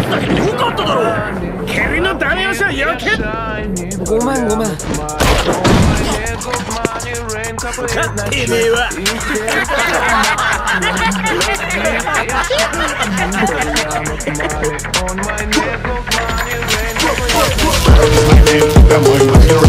だけどよかっただろう。蹴りのダメ押しはよけ。 ごめんごめん。 てめえは。 I'm